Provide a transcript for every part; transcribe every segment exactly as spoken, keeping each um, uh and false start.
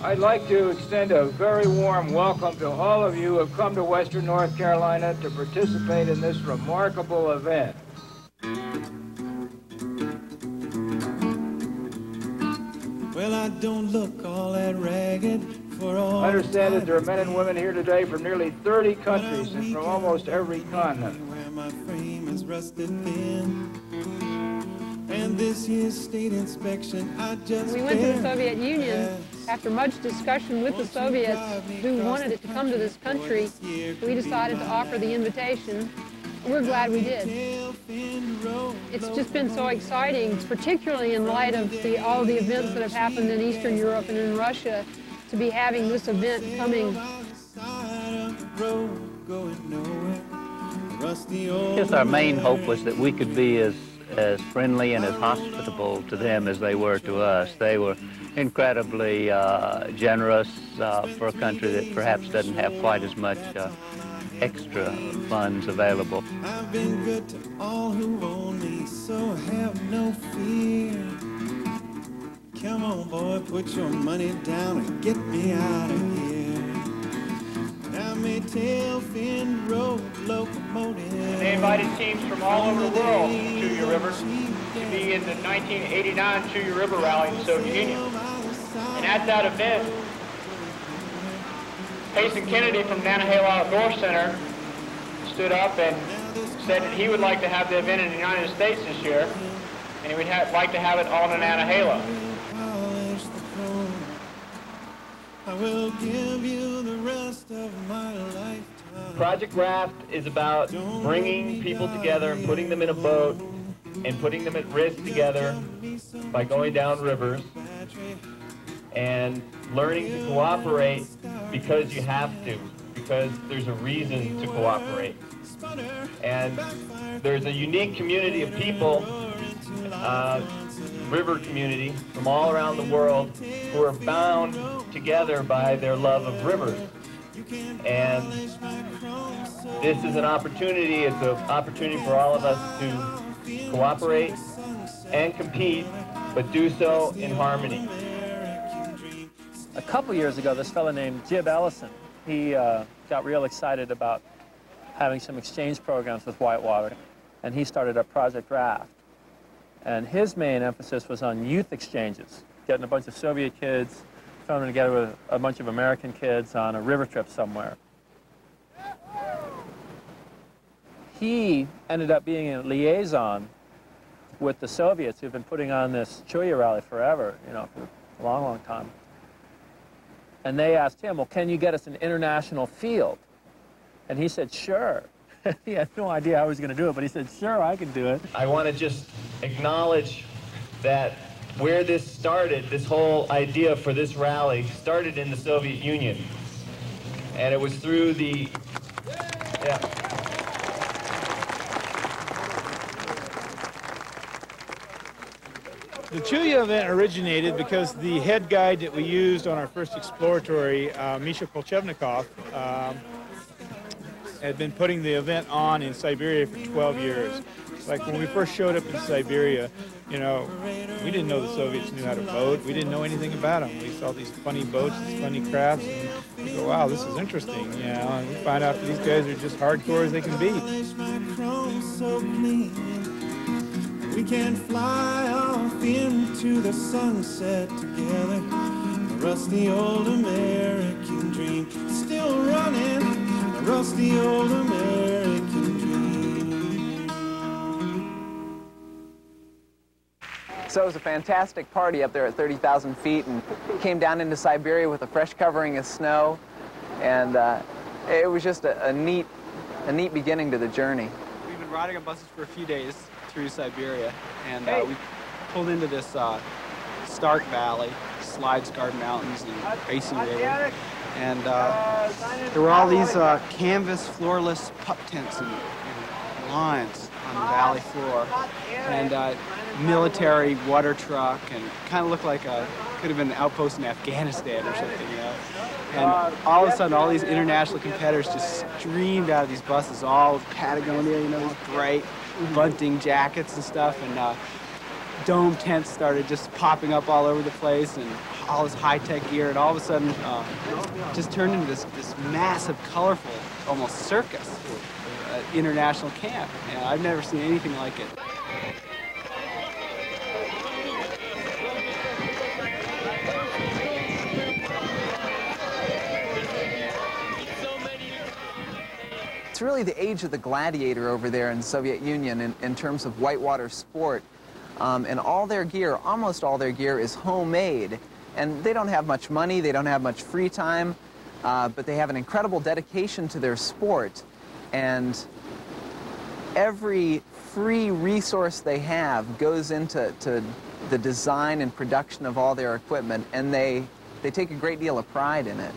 I'd like to extend a very warm welcome to all of you who have come to Western North Carolina to participate in this remarkable event. Well, I don't look all that ragged for all I understand that there are men and women here today from nearly thirty countries and from almost every continent. Where my frame is rusted thin. And this year's state inspection, I just we went to the Soviet Union after much discussion with the Soviets who wanted it to come to this country. We decided to offer the invitation. We're glad we did. It's just been so exciting, particularly in light of the, all the events that have happened in Eastern Europe and in Russia, to be having this event coming. Yes, our main hope was that we could be as as friendly and as hospitable to them as they were to us. They were incredibly uh, generous uh, for a country that perhaps doesn't have quite as much uh, extra funds available. I've been good to all who own me, so have no fear. Come on, boy, put your money down and get me out of here. I'm a tail-fin road locomotive. And they invited teams from all over the world to Chuya River to be in the nineteen eighty-nine Chuya River Rally in the Soviet Union. And at that event, Payson Kennedy from Nantahala Outdoor Center stood up and said that he would like to have the event in the United States this year, and he would have, like to have it all in Nantahala. I will give you the rest of my lifetime. Project Raft is about bringing people together and putting them in a boat and putting them at risk together by going down rivers and learning to cooperate because you have to, because there's a reason to cooperate. And there's a unique community of people, uh, river community from all around the world who are bound together by their love of rivers. And this is an opportunity, it's an opportunity for all of us to cooperate and compete, but do so in harmony. A couple years ago, this fellow named Jib Ellison, he uh, got real excited about having some exchange programs with Whitewater, and he started a Project Raft. And his main emphasis was on youth exchanges, getting a bunch of Soviet kids, throwing them together with a bunch of American kids on a river trip somewhere. He ended up being a liaison with the Soviets who've been putting on this Chuya Rally forever, you know, for a long, long time. And they asked him, well, can you get us an international field? And he said, sure. He had no idea how he was going to do it, but he said, sure, I can do it. I want to just acknowledge that where this started, this whole idea for this rally, started in the Soviet Union. And it was through the, yeah. The Chuya event originated because the head guide that we used on our first exploratory, uh, Misha Kolchevnikov, um, had been putting the event on in Siberia for twelve years. Like when we first showed up in Siberia, you know, we didn't know the Soviets knew how to boat. We didn't know anything about them. We saw these funny boats, these funny crafts, and we go, wow, this is interesting, you know, and we find out that these guys are just hardcore as they can be. We can fly off into the sunset together. A rusty old American dream, still running. A rusty old American dream. So it was a fantastic party up there at thirty thousand feet, and came down into Siberia with a fresh covering of snow, and uh, it was just a, a neat, a neat beginning to the journey. We've been riding on buses for a few days through Siberia, and uh, we pulled into this uh, stark valley, slides Garden Mountains and Payson River, and uh, there were all these uh, canvas floorless pup tents and, and lines on the valley floor, and uh, military water truck, and kind of looked like a could have been an outpost in Afghanistan or something, you know. And all of a sudden, all these international competitors just streamed out of these buses, all Patagonia, you know, these bright bunting jackets and stuff, and uh, dome tents started just popping up all over the place, and all this high-tech gear, and all of a sudden uh, just turned into this, this massive, colorful, almost circus, uh, international camp. And I've never seen anything like it. It's really the age of the gladiator over there in the Soviet Union in, in terms of whitewater sport. Um, and all their gear, almost all their gear, is homemade. And they don't have much money, they don't have much free time, uh, but they have an incredible dedication to their sport. And every free resource they have goes into to the design and production of all their equipment, and they, they take a great deal of pride in it.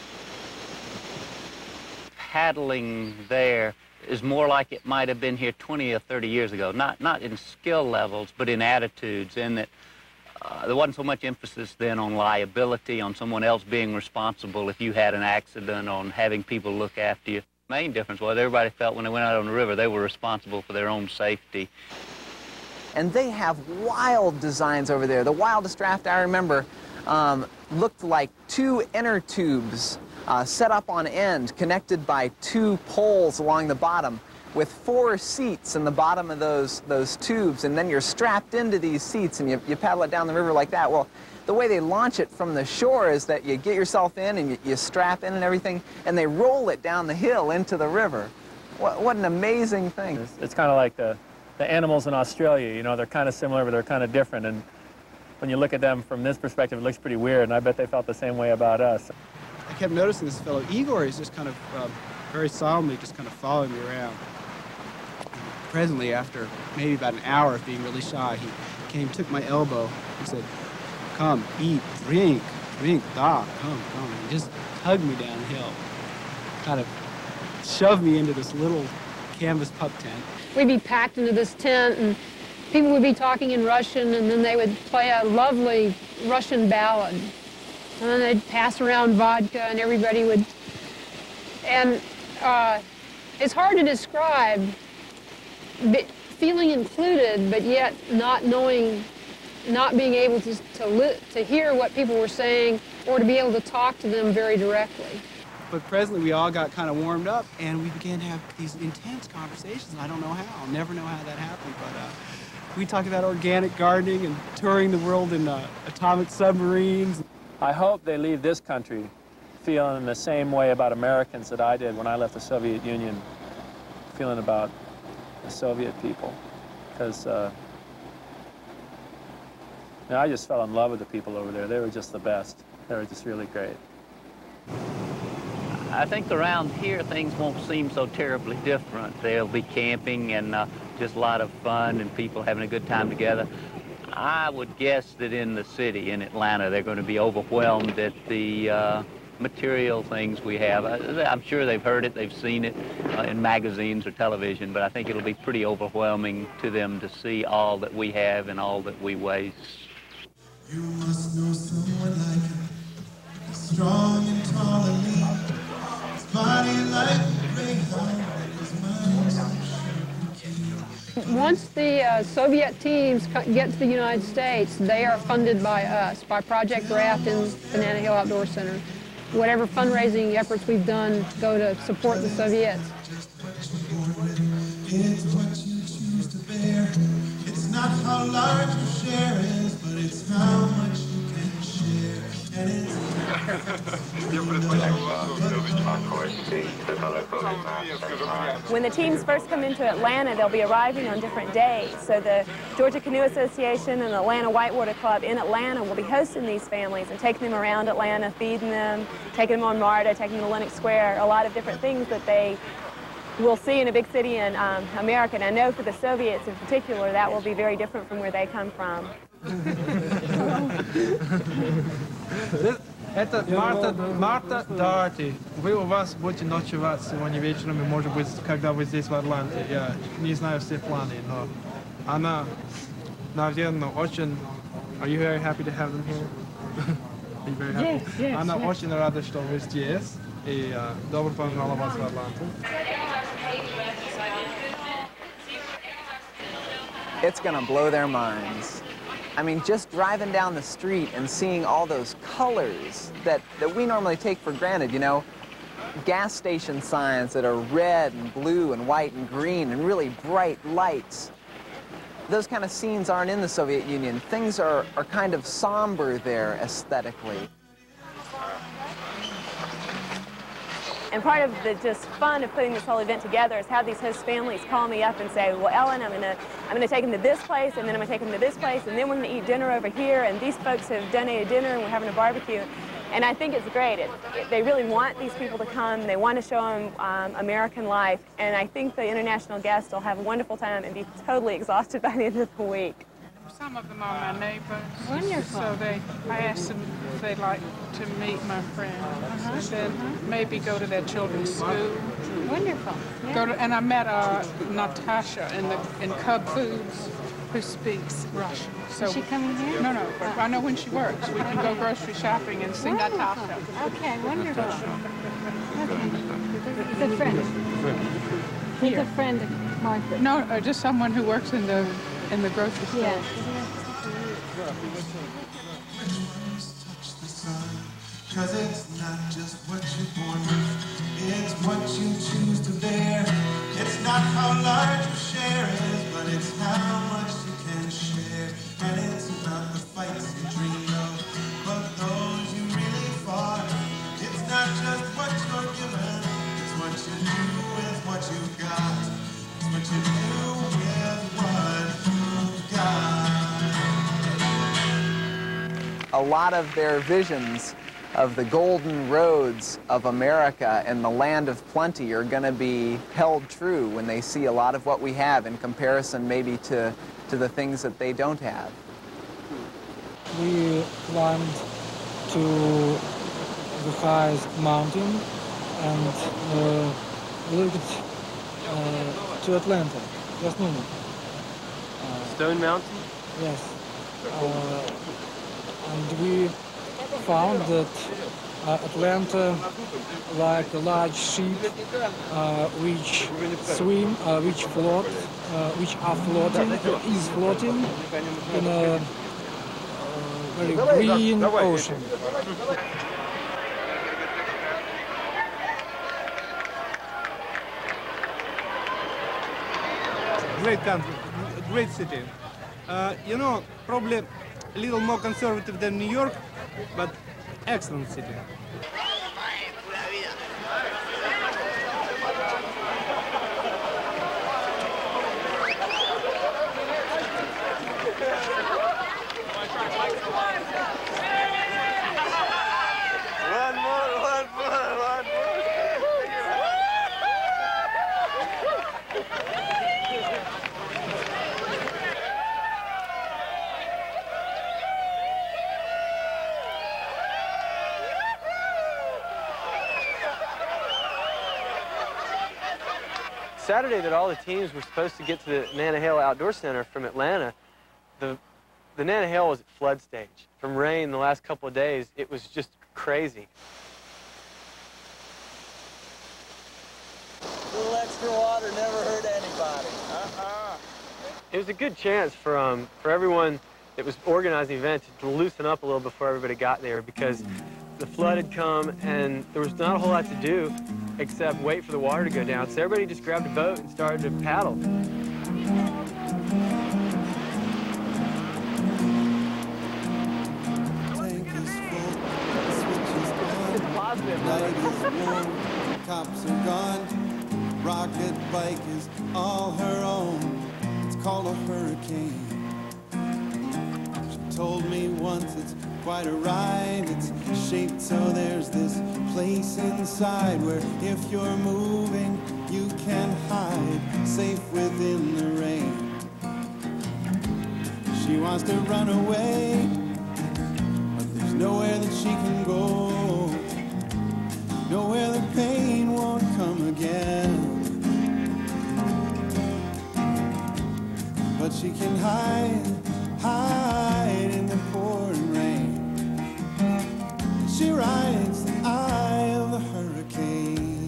Paddling there is more like it might have been here twenty or thirty years ago, not, not in skill levels, but in attitudes, in that uh, there wasn't so much emphasis then on liability, on someone else being responsible if you had an accident, on having people look after you. The main difference was everybody felt when they went out on the river they were responsible for their own safety. And they have wild designs over there. The wildest raft I remember um, looked like two inner tubes Uh, set up on end, connected by two poles along the bottom, with four seats in the bottom of those, those tubes, and then you're strapped into these seats and you, you paddle it down the river like that. Well, the way they launch it from the shore is that you get yourself in and you, you strap in and everything, and they roll it down the hill into the river. What, what an amazing thing. It's, it's kind of like the, the animals in Australia, you know, they're kind of similar, but they're kind of different, and when you look at them from this perspective, it looks pretty weird, and I bet they felt the same way about us. I kept noticing this fellow, Igor, is just kind of uh, very solemnly just kind of following me around. Presently, after maybe about an hour of being really shy, he came, took my elbow, and said, "Come, eat, drink, drink, da, come, come." And he just hugged me down the hill, kind of shoved me into this little canvas pup tent. We'd be packed into this tent, and people would be talking in Russian, and then they would play a lovely Russian ballad. And then they'd pass around vodka, and everybody would, and uh, it's hard to describe feeling included, but yet not knowing, not being able to, to, li to hear what people were saying or to be able to talk to them very directly. But presently we all got kind of warmed up, and we began to have these intense conversations, and I don't know how. I'll never know how that happened, but uh, we talked about organic gardening and touring the world in uh, atomic submarines. I hope they leave this country feeling the same way about Americans that I did when I left the Soviet Union, feeling about the Soviet people. Because uh, you know, I just fell in love with the people over there. They were just the best. They were just really great. I think around here things won't seem so terribly different. There'll be camping and uh, just a lot of fun and people having a good time together. I would guess that in the city, in Atlanta, they're going to be overwhelmed at the uh, material things we have. I'm sure they've heard it, they've seen it uh, in magazines or television, but I think it'll be pretty overwhelming to them to see all that we have and all that we waste. You must know someone like him, strong and tall and lean, his body like a greyhound, and his mind so Once the uh, Soviet teams get to the United States, they are funded by us, by Project Raft and the Nantahala Outdoor Center. Whatever fundraising efforts we've done go to support the Soviets. It's what you choose to bear. It's not how large your share is, but it's how much you can share. And it's when the teams first come into Atlanta, they'll be arriving on different days. So the Georgia Canoe Association and the Atlanta Whitewater Club in Atlanta will be hosting these families and taking them around Atlanta, feeding them, taking them on MARTA, taking them to Lenox Square, a lot of different things that they will see in a big city in um, America. And I know for the Soviets in particular, that will be very different from where they come from. Это Марта, Марта Daugherty. Вы у вас будете ночевать сегодня вечером, и, может быть, когда вы здесь в Атланте. Я не знаю все планы, но она, наверное, очень... Are you very happy to have them here? Are you very happy? Yes, yes, Она yes. очень рада, что вы здесь, и uh, добро пожаловать в Атланту. It's going to blow their minds. I mean, just driving down the street and seeing all those colors that, that we normally take for granted, you know, gas station signs that are red and blue and white and green and really bright lights. Those kind of scenes aren't in the Soviet Union. Things are, are kind of somber there aesthetically. And part of the just fun of putting this whole event together is have these host families call me up and say, well, Ellen, I'm gonna, I'm gonna take them to this place, and then I'm gonna take them to this place, and then we're gonna eat dinner over here, and these folks have donated dinner, and we're having a barbecue. And I think it's great. It, it, they really want these people to come. They want to show them um, American life, and I think the international guests will have a wonderful time and be totally exhausted by the end of the week. Some of them are my neighbors. Wonderful. So they, I asked them if they'd like to meet my friends, uh-huh. and then uh-huh. maybe go to their children's school. Wonderful. Yeah. Go to, and I met uh, Natasha in the in Cub Foods, who speaks Russian. So is she coming here? No, no. But oh. I know when she works. We can go grocery shopping and see Wonderful. Natasha. Okay, wonderful. Okay. It's a friend. He's a friend of Martha. No, uh, just someone who works in the in the grocery store. Yeah. Cause it's not just what you're born with, it's what you choose to bear. It's not how large your share is, but it's how much you can share. And it's not the fights you dream of, but those you really fought. It's not just what you're given, it's what you do with what you've got. It's what you do with what you've got. A lot of their visions of the golden roads of America and the land of plenty are going to be held true when they see a lot of what we have in comparison maybe to, to the things that they don't have. We climbed to the highest mountain and uh, looked uh, to Atlanta, just now. Uh, Stone Mountain? Yes. Uh, and we found that uh, Atlanta, like a large ship, uh, which swim, uh, which float, uh, which are floating, is floating in a uh, very green ocean. Great country, great city. Uh, you know, probably a little more conservative than New York, but excellent city. One more, one more, one more. Saturday that all the teams were supposed to get to the Nantahala Outdoor Center from Atlanta, the, the Nantahala was at flood stage. From rain the last couple of days, it was just crazy. A little extra water never hurt anybody. Uh-uh. It was a good chance for, um, for everyone that was organizing the event to loosen up a little before everybody got there, because the flood had come and there was not a whole lot to do except wait for the water to go down. So everybody just grabbed a boat and started to paddle. It's positive. Night is warm, cops are gone, rocket bike is all her own. It's called a hurricane. She told me once it's quite a ride. It's shaped so there's this place inside where if you're moving, you can hide safe within the rain. She wants to run away, but there's nowhere that she can go. Nowhere the pain won't come again. But she can hide, hide in the pouring rain. She rides the eye of the hurricane.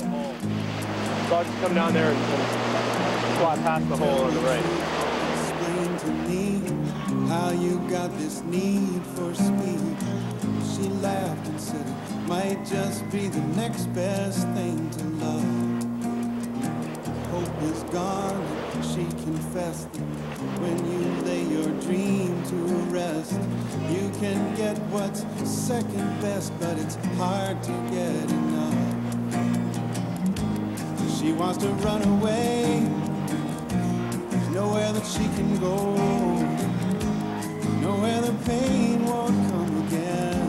So I'll just come down there and fly past the hole on the right. to me how you got this need for speed. She laughed and said it might just be the next best thing to love. Hope is gone, she confessed. When you lay your dream to rest, you can get what's second best, but it's hard to get enough. She wants to run away, there's nowhere that she can go, nowhere the pain won't come again.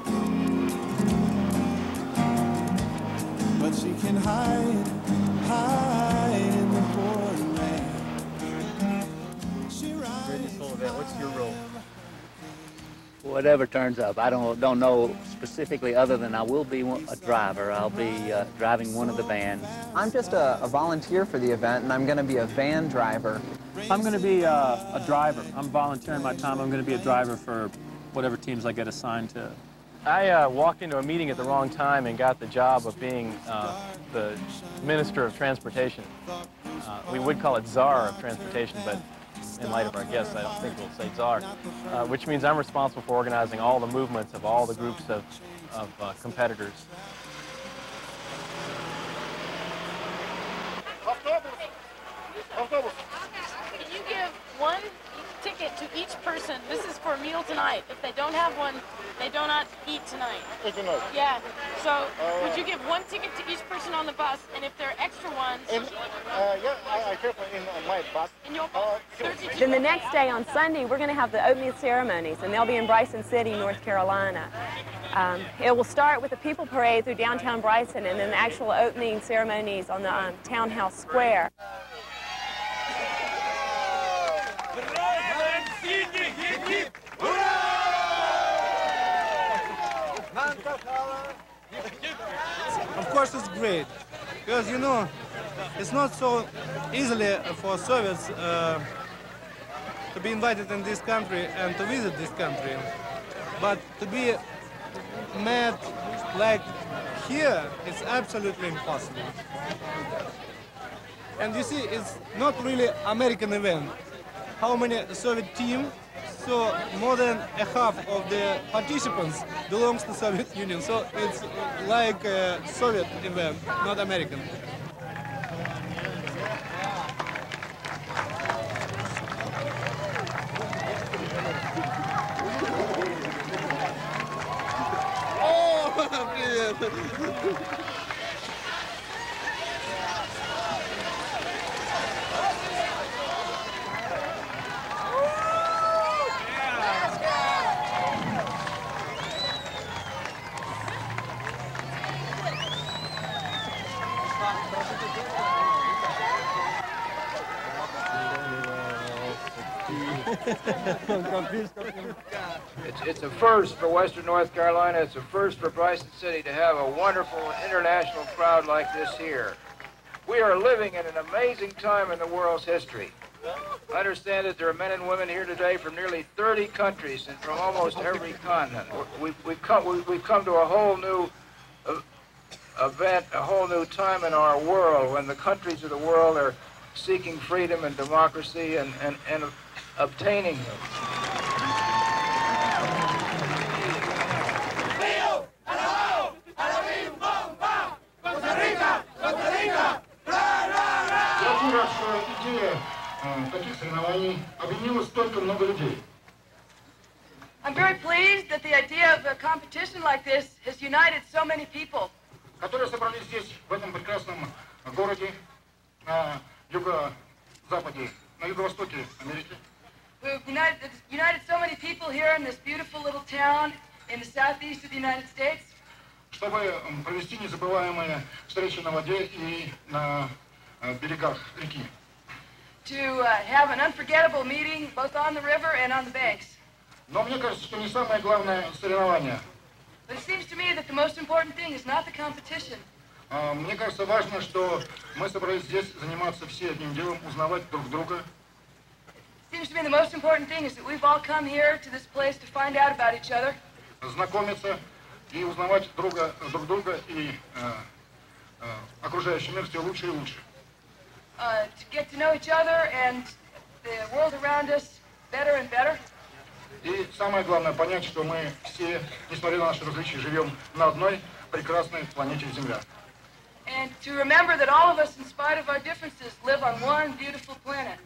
But she can hide, hide in the pouring rain. She rides. What's your role? Whatever turns up. I don't don't know specifically, other than I will be a driver. I'll be uh, driving one of the vans. I'm just a, a volunteer for the event, and I'm going to be a van driver. I'm going to be uh, a driver. I'm volunteering my time. I'm going to be a driver for whatever teams I get assigned to. I uh, walked into a meeting at the wrong time and got the job of being uh, the Minister of Transportation. Uh, we would call it Czar of Transportation, but in light of our guests, I don't think we'll say Czar, uh, which means I'm responsible for organizing all the movements of all the groups of, of uh, competitors. Can you give one ticket to each person? This is for a meal tonight. If they don't have one, they do not eat tonight. Tonight. Yeah. So uh, would you give one ticket to each person on the bus, and if there are extra ones? In, uh, yeah, I, I have in my bus. In your uh, Then the next day on Sunday, we're going to have the opening ceremonies, and they'll be in Bryson City, North Carolina. Um, it will start with a people parade through downtown Bryson, and then the actual opening ceremonies on the um, Townhouse Square. Of course it's great, because, you know, it's not so easily for Soviets uh, to be invited in this country and to visit this country. But to be met like here, it's absolutely impossible. And you see, it's not really American event. How many Soviet team? So more than a half of the participants belongs to Soviet Union. So it's like a Soviet event, not American. Oh, привет! It's, it's a first for Western North Carolina. It's a first for Bryson City to have a wonderful international crowd like this here. We are living in an amazing time in the world's history. I understand that there are men and women here today from nearly thirty countries and from almost every continent. We've, we've, come, we've come to a whole new uh, event, a whole new time in our world when the countries of the world are seeking freedom and democracy and, and, and obtaining them. I'm very pleased that the idea of a competition like this has united so many people. Которые собрались здесь, в этом прекрасном городе, на юго-западе, на юго-востоке Америки. We've united, united so many people here in this beautiful little town in the southeast of the United States. Чтобы провести незабываемые встречи на воде и на берегах реки. To uh, have an unforgettable meeting both on the river and on the banks. Но мне кажется, что не самое главное соревнование. But it seems to me that the most important thing is not the competition. Мне кажется, важно, что мы собрались здесь заниматься все одним делом, узнавать друг друга. It seems to me the most important thing is that we've all come here to this place to find out about each other. Знакомиться и узнавать друга, друг друга и э, э, окружающий мир все лучше и лучше. Uh, to get to know each other and the world around us better and better? И самое главное понять, что мы все, несмотря на наши различия, живем на одной прекрасной планете Земля. And to remember that all of us, in spite of our differences, live on one beautiful planet.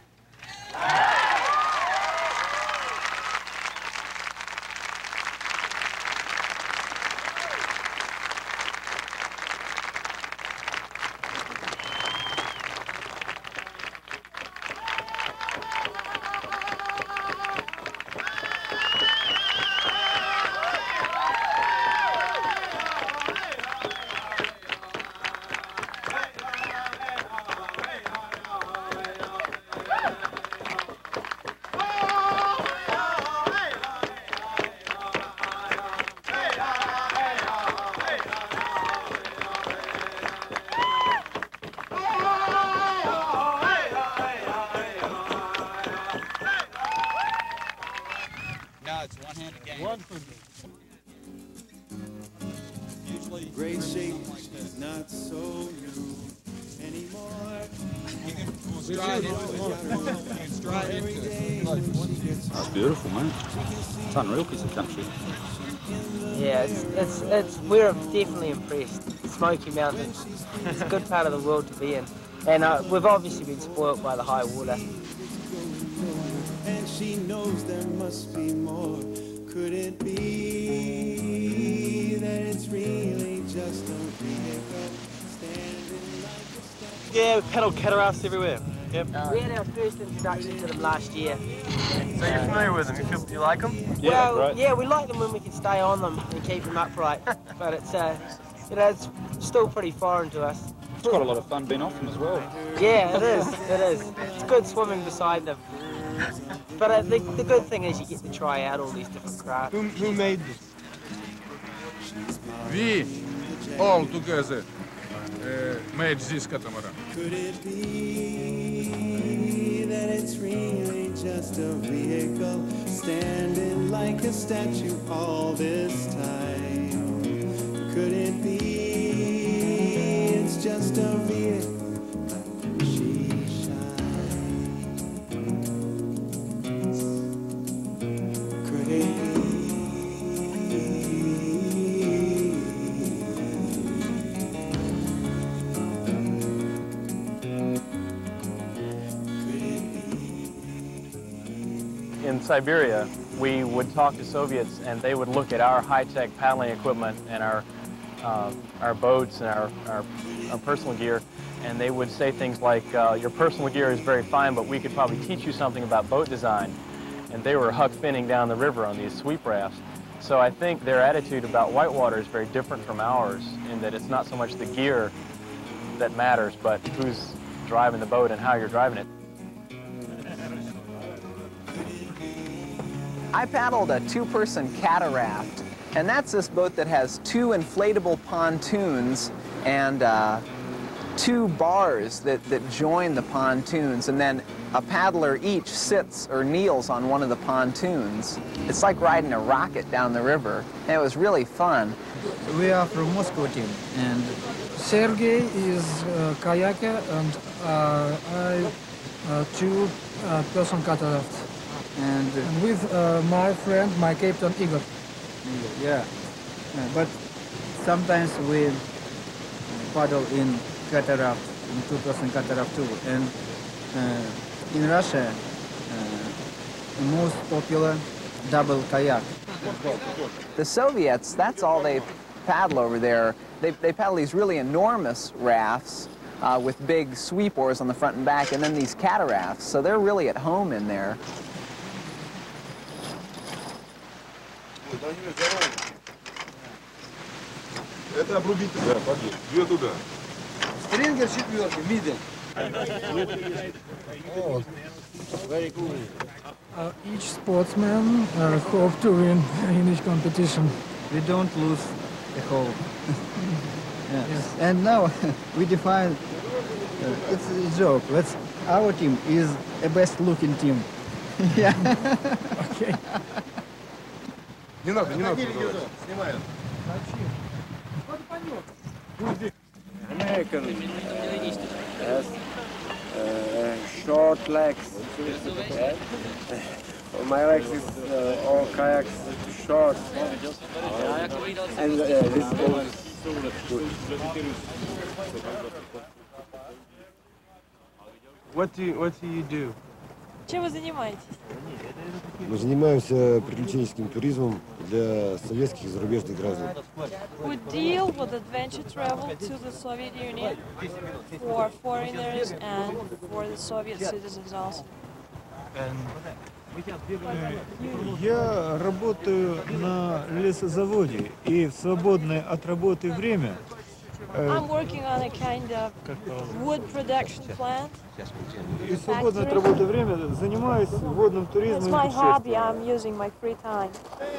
Great shape, she's not so new anymore. That's beautiful, man. It's an unreal piece of country. Yeah, it's, it's, it's, we're definitely impressed. Smoky Mountains. It's a good part of the world to be in. And uh, we've obviously been spoilt by the high water. And she knows there must be more. Could it be that it's really just a vehicle standing like a statue? Yeah, we paddled cataracts everywhere. Yep. We had our first introduction to them last year. So you're familiar with them? You feel you like them? Yeah, well, right. Yeah, we like them when we can stay on them and keep them upright. But it's, uh, you know, it's still pretty foreign to us. It's got a lot of fun being off them as well. Yeah, it is. It is. It's good swimming beside them. But uh, the, the good thing is you get to try out all these different crafts. Who, who made this? We all together uh, made this catamaran. Could it be that it's really just a vehicle standing like a statue all this time? Could it be it's just a vehicle? In Siberia, we would talk to Soviets and they would look at our high-tech paddling equipment and our, uh, our boats and our, our, our personal gear, and they would say things like, uh, your personal gear is very fine, but we could probably teach you something about boat design. And they were huck finning down the river on these sweep rafts. So I think their attitude about whitewater is very different from ours in that it's not so much the gear that matters, but who's driving the boat and how you're driving it. I paddled a two-person cataract, and that's this boat that has two inflatable pontoons and uh, two bars that, that join the pontoons, and then a paddler each sits or kneels on one of the pontoons. It's like riding a rocket down the river, and it was really fun. We are from Moscow team, and Sergey is a kayaker, and uh, I uh, two-person uh, cataract. And, uh, and with uh, my friend, my captain, Igor. Yeah, uh, but sometimes we paddle in cataract, in two-person cataract too. And uh, in Russia, uh, the most popular double kayak. The Soviets, that's all they paddle over there. They, they paddle these really enormous rafts uh, with big sweep oars on the front and back, and then these cataracts. So they're really at home in there. Это обрубить. Да, подъедь. Две туда. Стрингер четвертый, мидл. Вот. Very cool. Uh, each sportsman uh, hope to win in each competition. We don't lose the whole. Yeah. Yes. And now we define, uh, it's a joke. Let's, our team is a best looking team. Yeah. Okay. Не надо, не надо. American. Yes. Uh, short legs. Yes. My legs is uh, all kayaks too short, and uh, this goes good. What do you, what do you do? Чем вы занимаетесь? Мы занимаемся приключенческим туризмом для советских и зарубежных граждан. We deal with adventure travel to the Soviet Union for foreigners and for the Soviet citizens also. Я работаю на лесозаводе, и в свободное от работы время I'm working on a kind of wood production plant. и в свободное от работы время занимаюсь водным It's туризмом my и hobby. путешествием. I'm using my free time.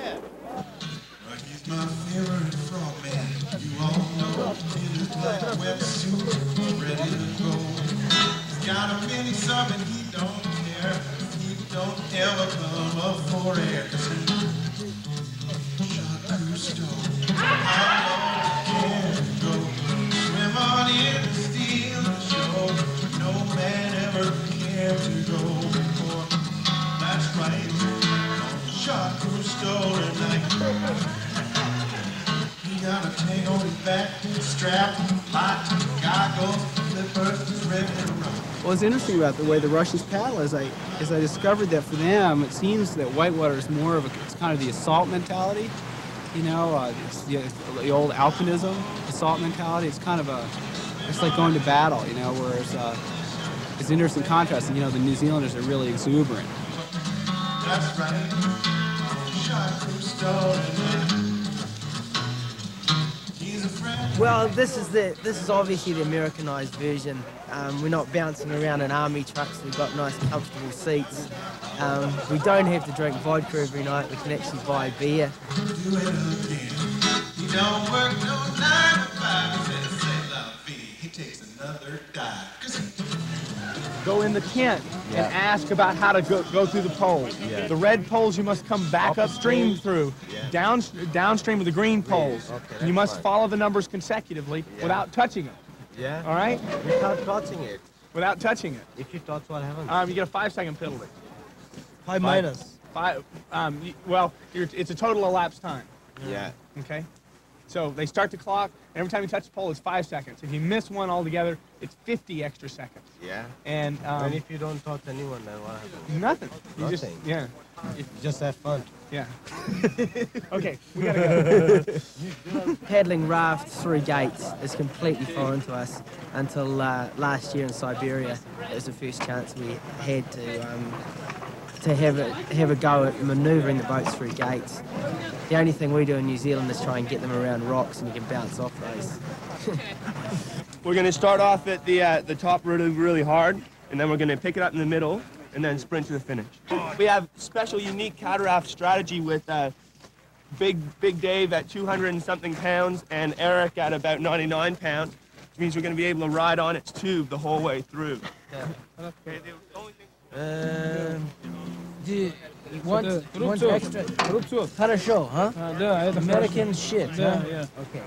He's my favorite frogman. You all know his black wetsuit ready to go. He's got a mini sub and he don't care. He don't ever come up for air. Shot through stone. How long can you go? Swim on in and steal the show. No man ever cared to go before. That's right. Shot through stone tonight. Got a tag on his back, strap, light, goggles, flippers, ready to run. What's interesting about the way the Russians paddle is I, is I discovered that for them, it seems that whitewater is more of a, it's kind of the assault mentality, you know, uh, it's the, the old alpinism, assault mentality. It's kind of a, it's like going to battle, you know, whereas uh, it's an interesting contrast, and you know, the New Zealanders are really exuberant. That's right, shot through stone. Well, this is the this is obviously the Americanized version. Um, we're not bouncing around in army trucks. We've got nice, comfortable seats. Um, we don't have to drink vodka every night. We can actually buy beer. Do it again. He don't work no nine to five. He says, "C'est la vie." He takes another dive. Go in the tent Yeah. and ask about how to go, go through the poles. Yeah. The red poles you must come back upstream through, Yeah. down, downstream of the green poles. Okay, and you must fine. follow the numbers consecutively Yeah. without touching them. Yeah. All right? Without touching it. Without touching it. If you touch, what happens? Um, you get a five-second penalty. Five minus. Five. Um, y- well, you're, it's a total elapsed time. Yeah. Okay. So they start the clock. Every time you touch the pole, it's five seconds. If you miss one altogether, it's fifty extra seconds. Yeah. And um, and if you don't touch anyone, then what happens? nothing. You just Nothing. yeah. You just have fun. Yeah. Okay, we gotta go. Paddling rafts through gates is completely foreign to us until uh, last year in Siberia. It was the first chance we had to um, to have a, have a go at manoeuvring the boats through gates. The only thing we do in New Zealand is try and get them around rocks and you can bounce off those. We're gonna start off at the uh, the top really really hard, and then we're gonna pick it up in the middle, and then sprint to the finish. We have special unique cataract strategy with uh, Big Big Dave at two hundred and something pounds and Eric at about ninety-nine pounds, which means we're gonna be able to ride on its tube the whole way through. Okay, the only thing... Um, do you want, Да, want Рубцов. extra? Рубцов. Хорошо, huh? А, да, это American хорошо. shit, Да, huh? yeah. Okay.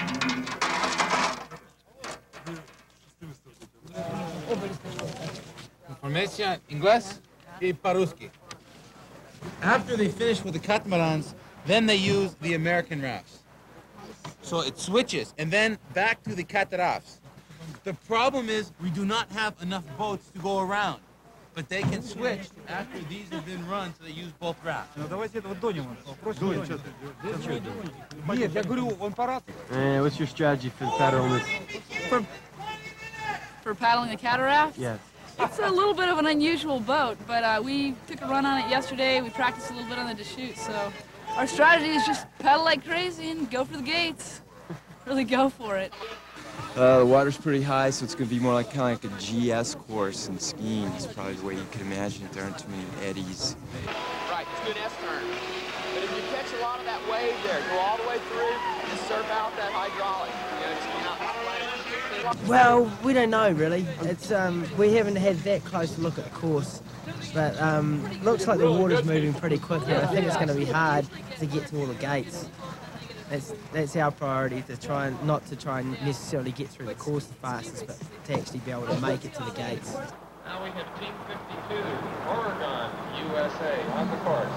Information inglés y по-русски. After they finish with the catamarans, then they use the American rafts. So it switches, and then back to the catarafts. The problem is we do not have enough boats to go around, but they can switch after these have been run, so they use both rafts. Ну давайте этого Дони. Дони, что ты? Нет, я говорю, он пора. And what's your strategy for the paddle on this? For, for paddling the cataract? Yes. It's a little bit of an unusual boat, but uh, we took a run on it yesterday. We practiced a little bit on the Deschutes, so our strategy is just paddle like crazy and go for the gates. Really go for it. Uh, the water's pretty high, so it's going to be more like kind of like a G S course in skiing. It's probably the way you could imagine it. There aren't too many eddies. Right, just do an S-turn. But if you catch a lot of that wave there, go all the way through and surf out that hydraulic. You know, just come out and play. Well, we don't know really. It's um, we haven't had that close a look at the course, but um, looks like the water's moving pretty quickly. I think it's going to be hard to get to all the gates. That's that's our priority, to try and not to try and necessarily get through the course the fastest, but to actually be able to make it to the gates. Now we have Team fifty-two, Oregon, U S A, on the course.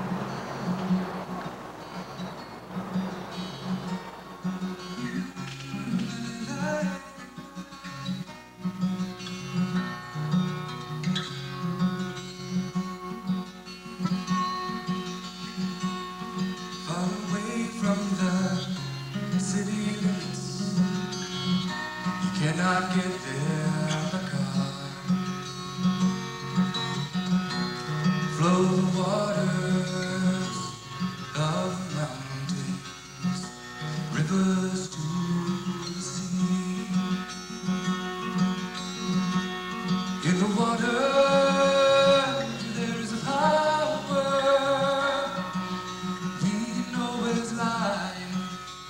Cannot get there by car. Flow the waters of the mountains, rivers to the sea. In the water there is a power we know is life.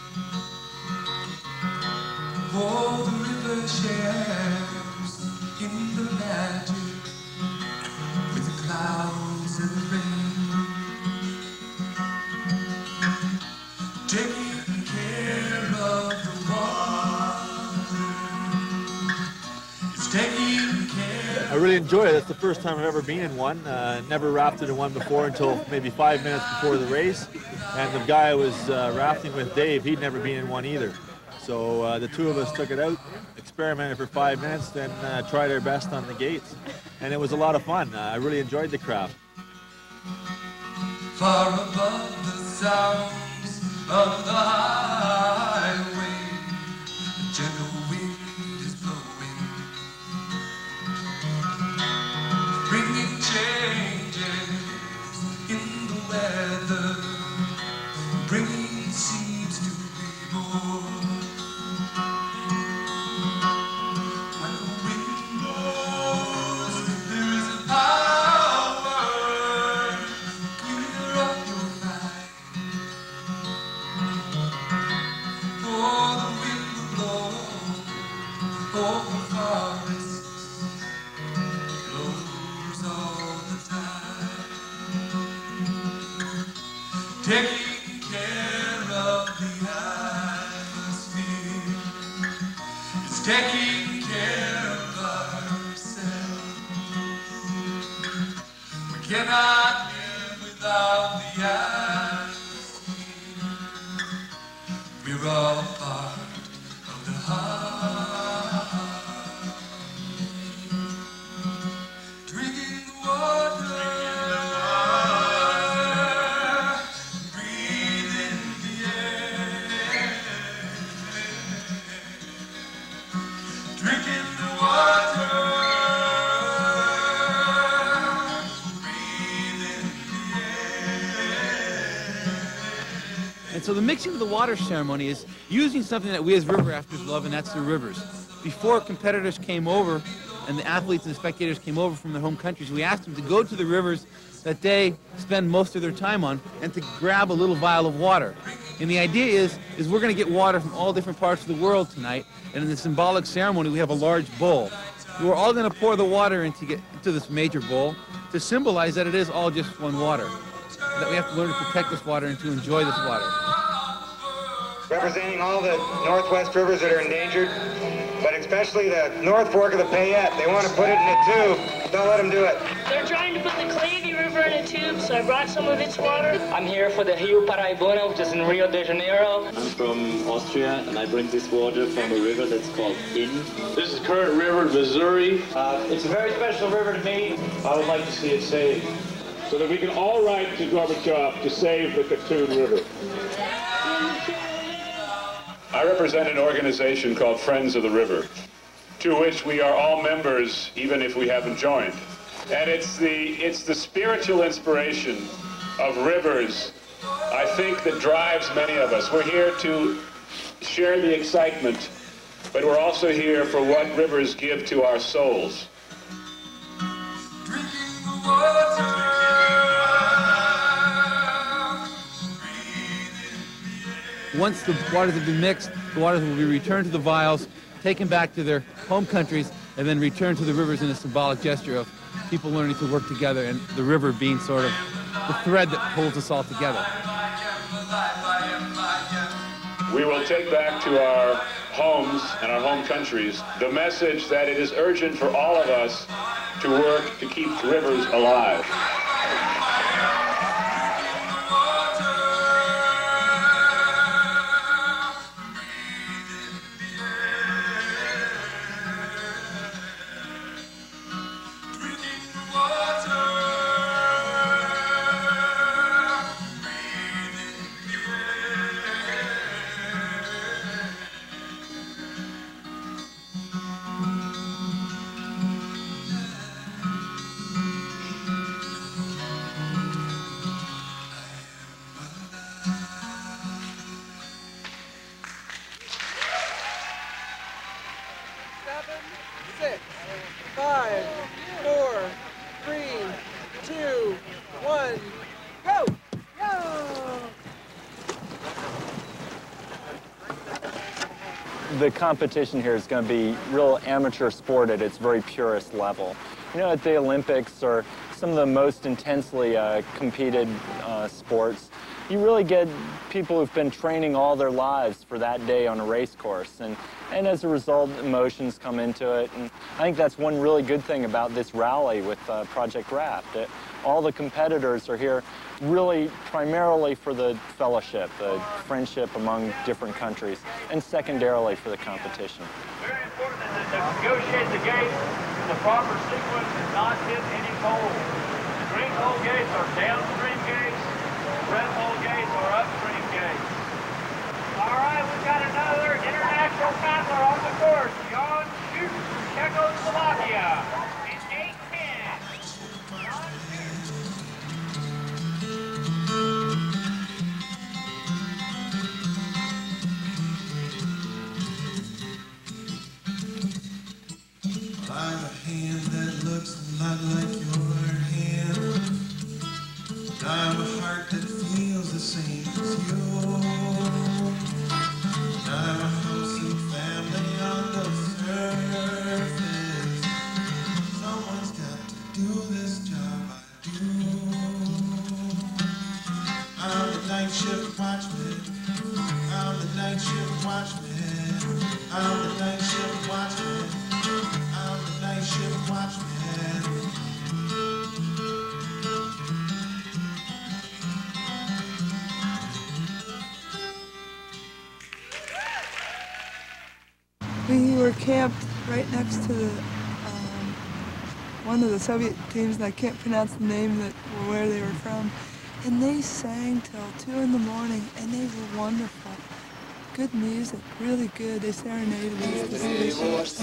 For the river shares in the magic with the clouds and the rain, taking care of the water. It's taking care. I really enjoy it. That's the first time I've ever been in one. Uh, never rafted in one before until maybe five minutes before the race. And the guy I was uh, rafting with, Dave, he'd never been in one either. So uh, the two of us took it out, experimented for five minutes, then uh, tried our best on the gates. And it was a lot of fun. Uh, I really enjoyed the craft. Far above the sounds of the highway, a gentle wind is blowing, bringing changes in the weather, bringing seeds to be born. Taking care of the atmosphere, it's taking care of ourselves. We cannot live without the atmosphere. We're all part of the heart. Drinking the water. And so the mixing of the water ceremony is using something that we as river rafters love, and that's the rivers. Before competitors came over and the athletes and the spectators came over from their home countries, we asked them to go to the rivers that they spend most of their time on and to grab a little vial of water. And the idea is, is we're going to get water from all different parts of the world tonight, and in the symbolic ceremony we have a large bowl. We're all going to pour the water into, get, into this major bowl to symbolize that it is all just one water, that we have to learn to protect this water and to enjoy this water. Representing all the northwest rivers that are endangered, but especially the North Fork of the Payette. They want to put it in a tube. Don't let them do it. They're trying to put the Clavey River in a tube, so I brought some of its water. I'm here for the Rio Paraibuna, which is in Rio de Janeiro. I'm from Austria, and I bring this water from a river that's called Inn. This is Current River, Missouri. Uh, it's a very special river to me. I would like to see it saved, so that we can all write to Gorbachev to save the Katun River. I represent an organization called Friends of the River, to which we are all members, even if we haven't joined. And it's the, it's the spiritual inspiration of rivers, I think, that drives many of us. We're here to share the excitement, but we're also here for what rivers give to our souls. Once the waters have been mixed, the waters will be returned to the vials, taken back to their home countries, and then returned to the rivers in a symbolic gesture of people learning to work together, and the river being sort of the thread that holds us all together. We will take back to our homes and our home countries the message that it is urgent for all of us to work to keep rivers alive. Six, five, four, three, two, one, go! Go! The competition here is going to be real amateur sport at its very purest level. You know, at the Olympics or some of the most intensely uh, competed uh, sports, you really get people who've been training all their lives for that day on a race course. And, and as a result, emotions come into it. And I think that's one really good thing about this rally with uh, Project Raft. That all the competitors are here really primarily for the fellowship, the friendship among different countries, and secondarily for the competition. Very important that they negotiate the gates in the proper sequence and not hit any poles. The green pole gates are downstream gates. Red pole gates or upstream gates. All right, we've got another international paddler on the course, Jan Schuch from Czechoslovakia in eight ten. I have a hand that looks a lot like your hand. I have a heart that feels the same as you. I have a house and family on the surface. Someone's got to do this job I do. I'm the night shift watchman. I'm the night shift watchman. I'm the night shift watchman. I'm the night shift watchman. We were camped right next to the um, one of the Soviet teams, and I can't pronounce the name that or where they were from. And they sang till two in the morning, and they were wonderful. Good music, really good. They serenaded us.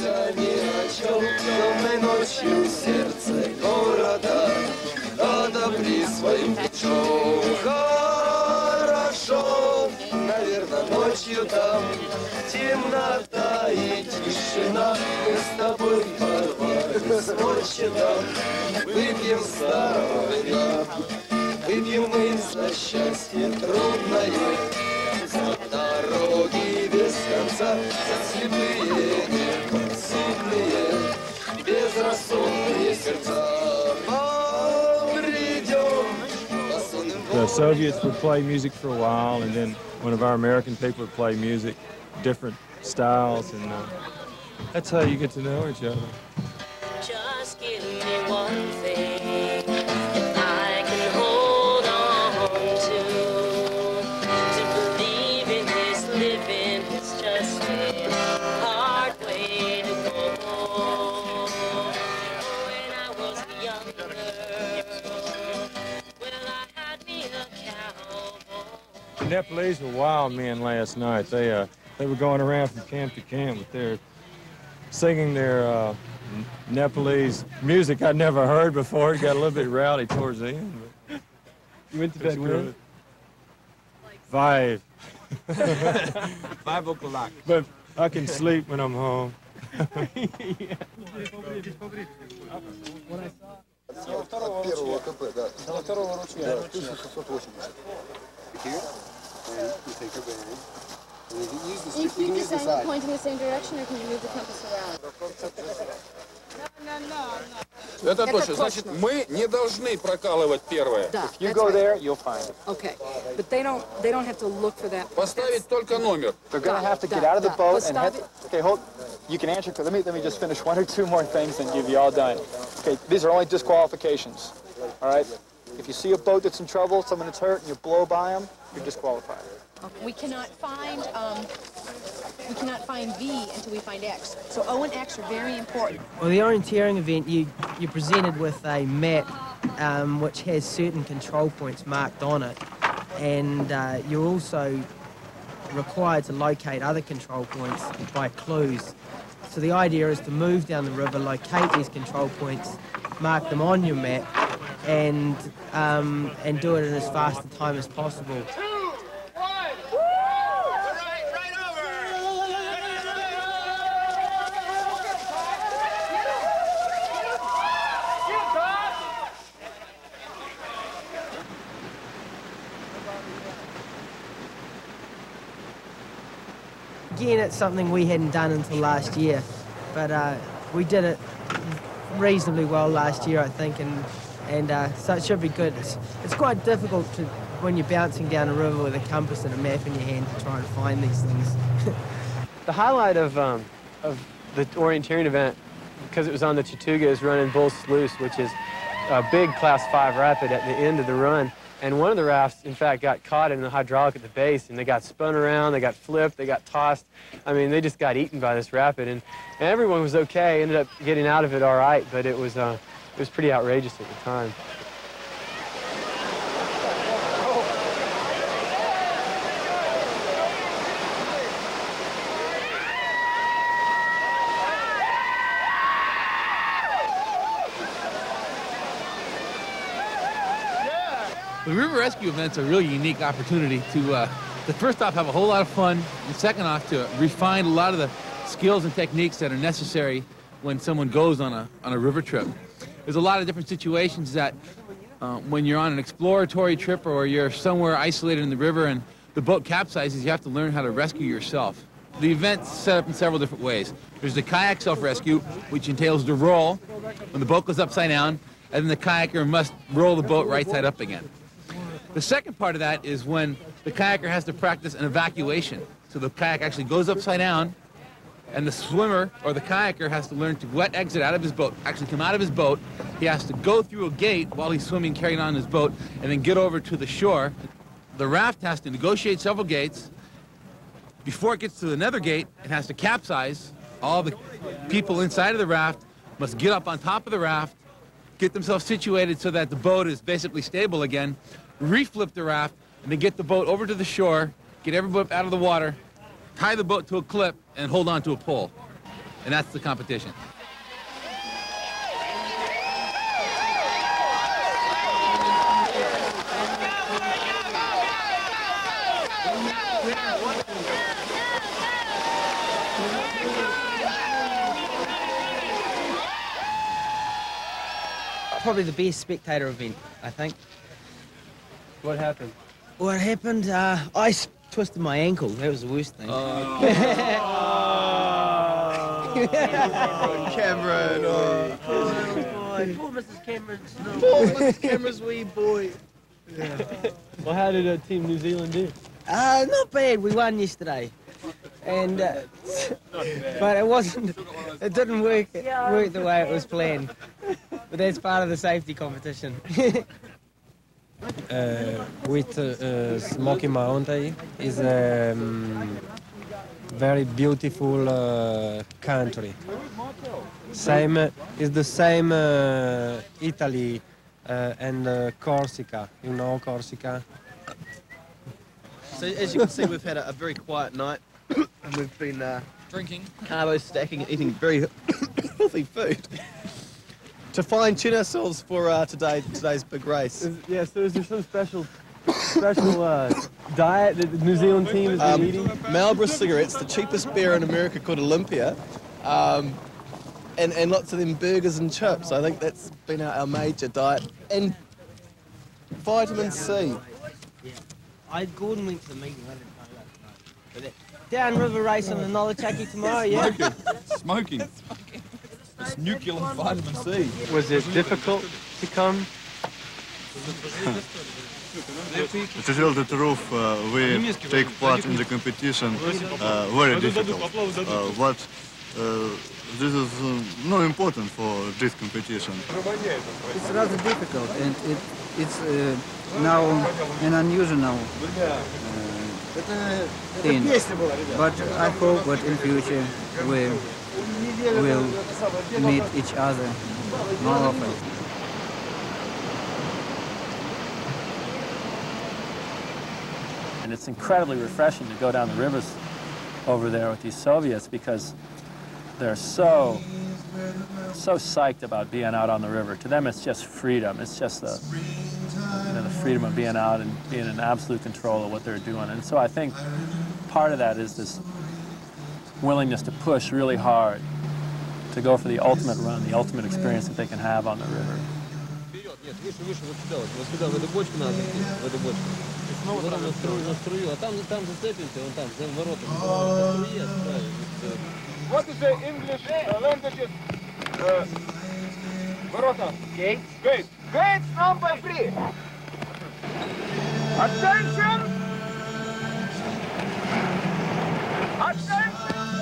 Наверное, ночью там темнота и тишина. Мы с тобой порвались ночью. Выпьем старого вина. Выпьем мы за счастье трудное. За дороги без конца. За слепые нерассудные, безрассудные сердца. Побредем. The Soviets would play music for a while, and then one of our American people would play music, different styles, and uh, that's how you get to know each other. Just give me one thing that I can hold on to. To believe in this living is just a hard way to go. When I was younger, The Nepalese were wild men last night. They uh, they were going around from camp to camp with their singing their uh, Nepalese music I'd never heard before. It got a little bit rowdy towards the end. But you went to bed with? Five. Five o'clock. But I can sleep when I'm home. От первого КП, да. До второго ручья. тысяча шестьсот восемьдесят. Here, and you take a bearing. And you use the You stick, keep you can the use the same side. pointing in the same direction, or can you move the compass around? No, No, no, no, no. Это точно. Значит, мы не должны прокалывать первое. If you go there, you'll find it. Okay, but they don't they don't have to look for that. Поставить только номер. They're going to have to get out of the boat and head. Okay, hold. You can answer. Let me let me just finish one or two more things and give you all done. Okay, these are only disqualifications. All right. If you see a boat that's in trouble, someone that's hurt, and you blow by them, you're disqualified. We cannot find um, we cannot find V until we find X. So O and X are very important. Well, the orienteering event, you you're presented with a map um, which has certain control points marked on it, and uh, you're also required to locate other control points by clues. So the idea is to move down the river, locate these control points, mark them on your map, and um, and do it in as fast a time as possible. Again, it's something we hadn't done until last year, but uh, we did it reasonably well last year, I think, and and uh, so it should be good. It's, it's quite difficult to, when you're bouncing down a river with a compass and a map in your hand, to try and find these things. The highlight of um, of the orienteering event, because it was on the Chattooga, is running Bull Sluice, which is a big Class five rapid at the end of the run. And one of the rafts, in fact, got caught in the hydraulic at the base, and they got spun around, they got flipped, they got tossed. I mean, they just got eaten by this rapid, and, and everyone was okay, ended up getting out of it all right, but it was, uh, it was pretty outrageous at the time. The river rescue events are a really unique opportunity to, uh, to first off, have a whole lot of fun, and second off, to refine a lot of the skills and techniques that are necessary when someone goes on a, on a river trip. There's a lot of different situations that uh, when you're on an exploratory trip or you're somewhere isolated in the river and the boat capsizes, you have to learn how to rescue yourself. The event's set up in several different ways. There's the kayak self-rescue, which entails the roll when the boat goes upside down, and then the kayaker must roll the boat right side up again. The second part of that is when the kayaker has to practice an evacuation. So the kayak actually goes upside down, and the swimmer or the kayaker has to learn to wet exit out of his boat, actually come out of his boat. He has to go through a gate while he's swimming, carrying on his boat, and then get over to the shore. The raft has to negotiate several gates. Before it gets to another gate, it has to capsize. All the people inside of the raft must get up on top of the raft, get themselves situated so that the boat is basically stable again, reflip the raft, and then get the boat over to the shore, get everybody out of the water, tie the boat to a clip, and hold on to a pole. And that's the competition. Probably the best spectator event, I think. What happened? What happened? Uh, I s twisted my ankle. That was the worst thing. Oh. Cameron. Oh. Boy. Poor Missus Cameron. Poor Missus Cameron's wee boy. Yeah. Well, how did uh, Team New Zealand do? Uh, not bad. We won yesterday. And, uh, but it wasn't, it didn't work, work the way it was planned. But that's part of the safety competition. uh, with uh, Smoky Mountain is a um, very beautiful uh, country. Same uh, is the same uh, Italy uh, and uh, Corsica. You know Corsica. So as you can see, we've had a, a very quiet night. And we've been uh, drinking, carbo stacking, and eating very healthy food to fine-tune ourselves for uh, today today's big race. Is, yeah, so is there some special special uh, diet that the New Zealand team has been um, eating? Marlboro cigarettes, the cheapest beer in America called Olympia, um, and, and lots of them burgers and chips. I think that's been our, our major diet. And vitamin C. I Gordon went to the meeting. I didn't know that. But that downriver race on the Nolachaki tomorrow, yeah? Smoking. Smoking. It's nuclear vitamin C. Was it difficult to come? To tell the truth, uh, we take part in the competition uh, very difficult. Uh, but uh, this is uh, not important for this competition. It's rather difficult, and it, it's uh, now an unusual uh, thing. But I hope that in future we will meet each other more often. And it's incredibly refreshing to go down the rivers over there with these Soviets because they're so, so psyched about being out on the river. To them, it's just freedom. It's just the, you know, the freedom of being out and being in absolute control of what they're doing. And so I think part of that is this willingness to push really hard to go for the ultimate run, the ultimate experience that they can have on the river. Нет, выше, выше, вот сюда, вот сюда, в эту бочку надо, в эту бочку. Вот на струю, на струю, а там, там зацепимся, вон там, за воротами. What is the English language? Ворота. Gate. Gate. Gate number three. Attention! Attention!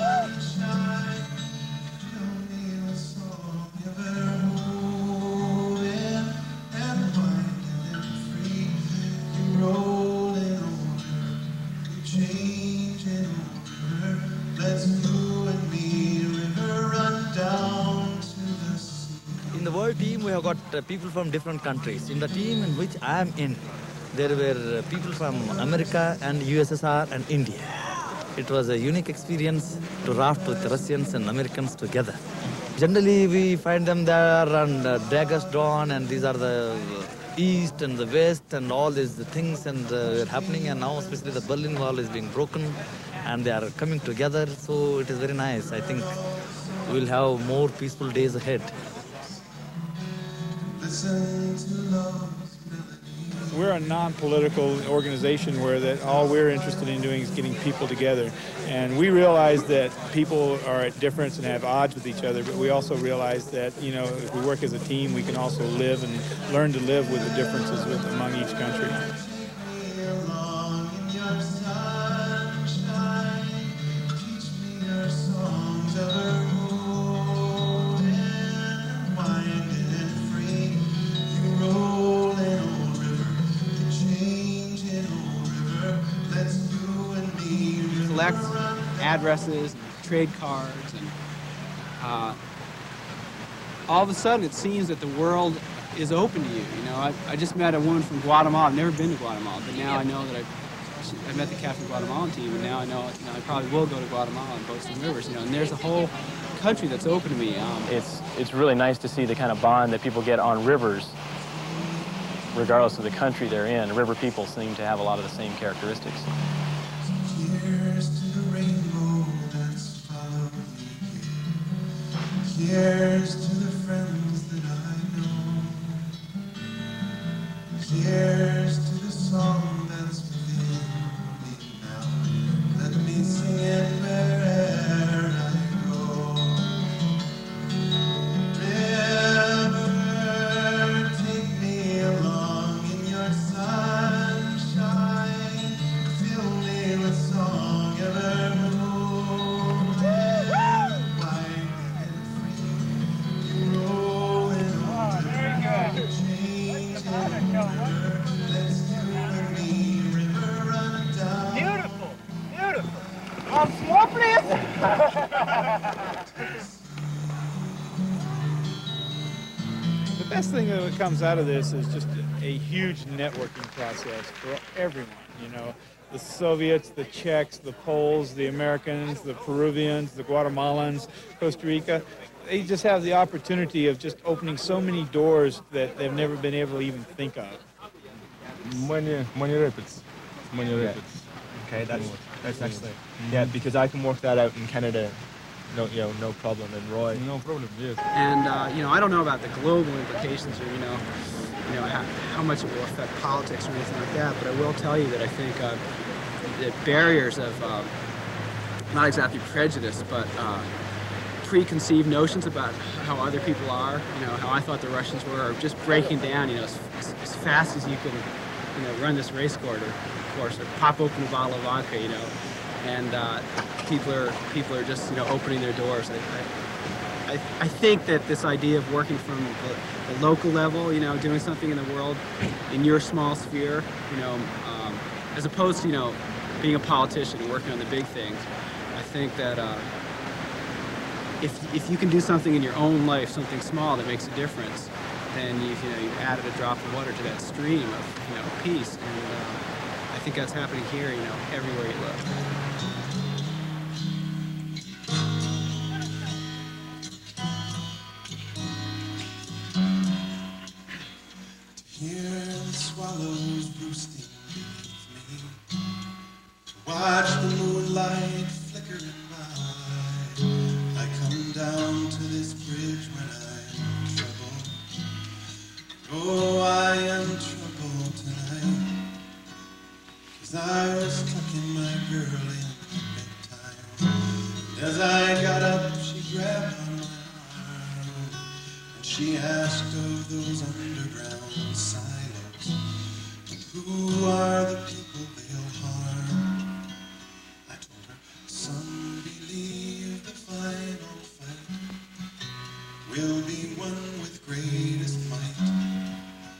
In the world team, we have got uh, people from different countries. In the team in which I am in, there were uh, people from America and U S S R and India. It was a unique experience to raft with Russians and Americans together. Generally, we find them there and uh, drag us down, and these are the east and the west and all these things and uh, are happening, and now especially the Berlin Wall is being broken and they are coming together, so it is very nice. I think we'll have more peaceful days ahead. We're a non-political organization where that all we're interested in doing is getting people together. And we realize that people are at difference and have odds with each other, but we also realize that, you know, if we work as a team, we can also live and learn to live with the differences with, among each country. Collect addresses, trade cards, and uh, all of a sudden it seems that the world is open to you. You know, I, I just met a woman from Guatemala. I've never been to Guatemala, but now I know that I, I met the captain of the Guatemalan team, and now I know, you know I probably will go to Guatemala and boat some rivers. You know, and there's a whole country that's open to me. Um, It's it's really nice to see the kind of bond that people get on rivers, regardless of the country they're in. River people seem to have a lot of the same characteristics. Here's to the rainbow that's followed me here. Here's to the friends that I know. Here's to the song that's within me now. Let me sing it wherever I go. River, take me along in your sunshine. Fill me with song evermore. Wide and free, you roll in over. Change and order. Let's you and me, river run down. Beautiful, beautiful. Um, more, please. The best thing that comes out of this is just a huge networking process for everyone, you know. The Soviets, the Czechs, the Poles, the Americans, the Peruvians, the Guatemalans, Costa Rica. They just have the opportunity of just opening so many doors that they've never been able to even think of. Money, money rapids. Money Yeah. rapids. Okay, that's that's excellent. Yeah, because I can work that out in Canada, no, you know, no problem. And Roy, no problem. Yes. And uh, you know, I don't know about the global implications, or you know, you know how, how much it will affect politics or anything like that. But I will tell you that I think uh, the barriers of uh, not exactly prejudice, but uh, preconceived notions about how other people are, you know, how I thought the Russians were, or just breaking down, you know, as, as fast as you can, you know, run this race course, or, course, or pop open a bottle of vodka, you know, and uh, people are people are just, you know, opening their doors. I, I, I think that this idea of working from the, the local level, you know, doing something in the world in your small sphere, you know, um, as opposed to, you know, being a politician and working on the big things, I think that uh, if if you can do something in your own life, something small that makes a difference, then you you know you've added a drop of water to that stream of you know peace, and uh, I think that's happening here, you know, everywhere you look. Hear the swallows roosting beneath me, watch the moonlight flicker in my eye. I come down to this bridge when I'm in trouble. Oh, I am troubled tonight, 'cause I was tucking my girl in at bedtime. And as I got up, she grabbed on my arm, and she asked of those underground silos, who are the people they'll harm? I told her, son, believe the final fight will be won with greatest might.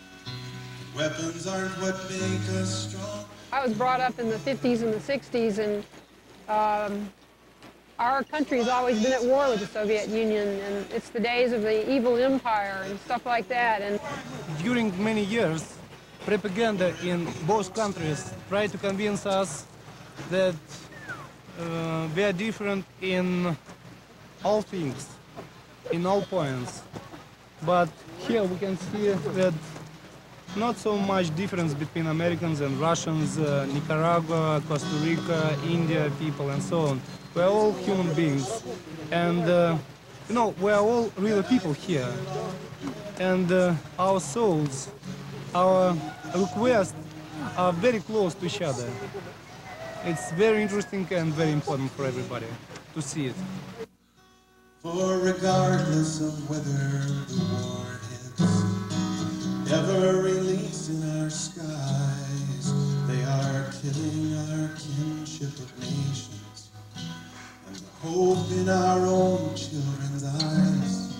Weapons aren't what make us strong. I was brought up in the fifties and the sixties, and um, our country's always been at war with the Soviet Union, and it's the days of the evil empire and stuff like that. And during many years, propaganda in both countries tried to convince us that uh, we are different in all things, in all points. But here we can see that not so much difference between Americans and Russians, uh, Nicaragua, Costa Rica, India people, and so on. We're all human beings, and uh, you know, we're all real people here. And uh, our souls, our requests are very close to each other. It's very interesting and very important for everybody to see it. For regardless of whether the warheads ever release in our skies, they are killing our kinship of nations and the hope in our own children's eyes.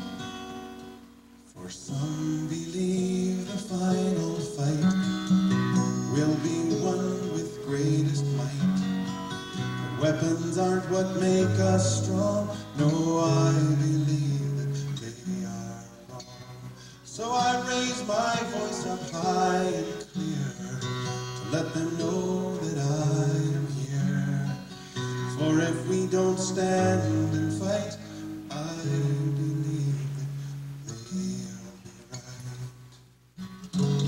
For some believe the final fight will be won with greatest might. But weapons aren't what make us strong. No, I believe that they are wrong. So I raise my voice up high and clear to let them know that I am here. For if we don't stand and fight, I believe that they'll be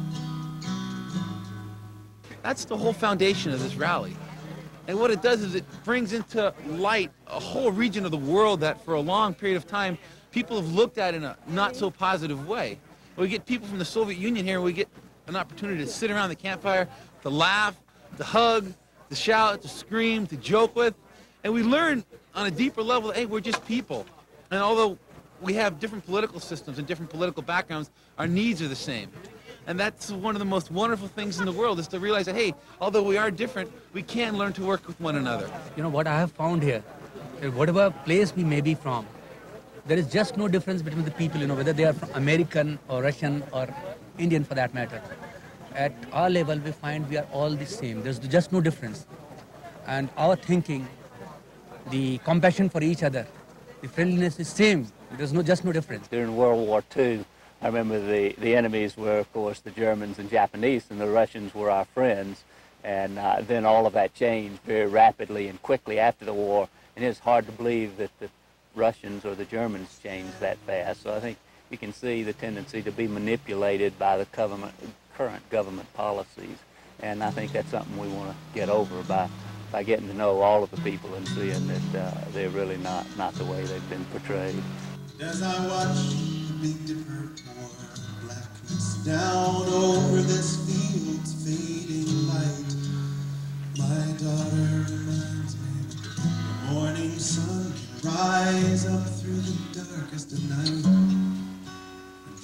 right. That's the whole foundation of this rally. And what it does is it brings into light a whole region of the world that for a long period of time people have looked at in a not so positive way. We get people from the Soviet Union here, and we get an opportunity to sit around the campfire, to laugh, to hug, to shout, to scream, to joke with. And we learn on a deeper level that, hey, we're just people. And although we have different political systems and different political backgrounds, our needs are the same. And that's one of the most wonderful things in the world, is to realize that, hey, although we are different, we can learn to work with one another. You know, what I have found here, whatever place we may be from, there is just no difference between the people, you know, whether they are from American or Russian or Indian for that matter. At our level, we find we are all the same. There's just no difference. And our thinking, the compassion for each other, the friendliness is same. There's no, just no difference. During World War Two, I remember the, the enemies were, of course, the Germans and Japanese, and the Russians were our friends. And uh, then all of that changed very rapidly and quickly after the war. And it's hard to believe that the Russians or the Germans changed that fast. So I think you can see the tendency to be manipulated by the government, current government policies. And I think that's something we want to get over by, by getting to know all of the people and seeing that uh, they're really not, not the way they've been portrayed. As I watch the Big Dipper pour blackness down over this field's fading light, my daughter reminds me the morning sun can rise up through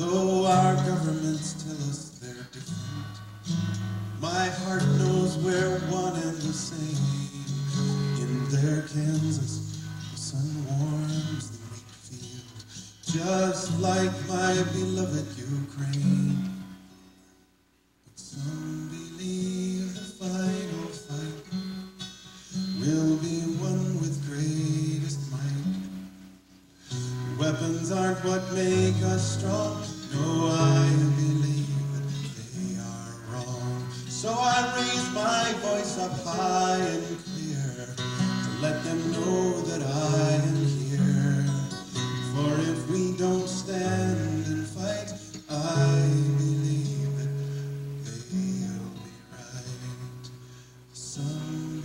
Though our governments tell us they're different, my heart knows we're one and the same. In their Kansas, the sun warms the wheat field, just like my beloved Ukraine. But some believe the final fight will be won with greatest might. Weapons aren't what make us strong. No, I believe that they are wrong. So I raise my voice up high and clear to let them know that I am here. For if we don't stand and fight, I believe that they'll be right. Some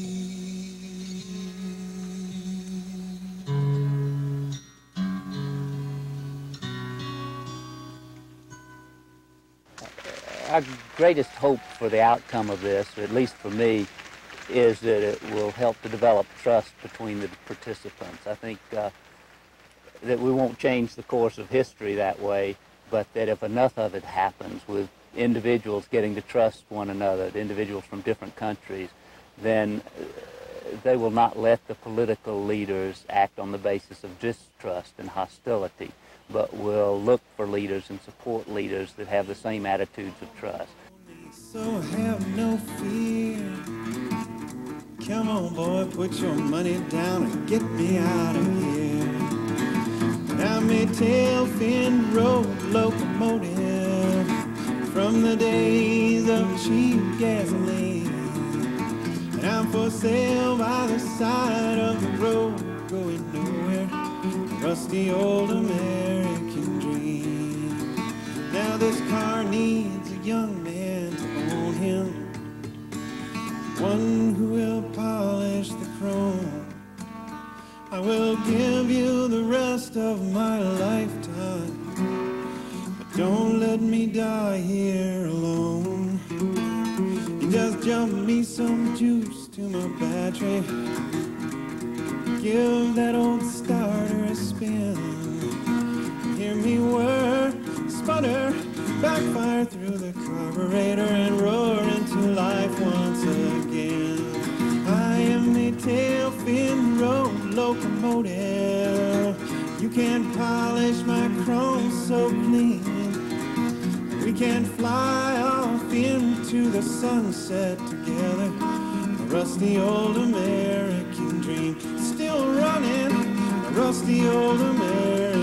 Our greatest hope for the outcome of this, or at least for me, is that it will help to develop trust between the participants. I think uh, that we won't change the course of history that way, but that if enough of it happens with individuals getting to trust one another, individuals from different countries, then they will not let the political leaders act on the basis of distrust and hostility, but will look for leaders and support leaders that have the same attitudes of trust. So have no fear. Come on, boy, put your money down and get me out of here. I'm a tail-fin road locomotive from the days of cheap gasoline. And I'm for sale by the side of the road, going nowhere. Rusty old American dream. Now this car needs a young man to own him, one who will polish the chrome. I will give you the rest of my lifetime, but don't let me die here alone. You just jump me some juice to my battery, give that old starter a spin. Hear me whir, sputter, backfire through the carburetor and roar into life once again. I am a tail-fin road locomotive. You can't polish my chrome so clean. We can fly off into the sunset together. A rusty old American dream, still running, a rusty old American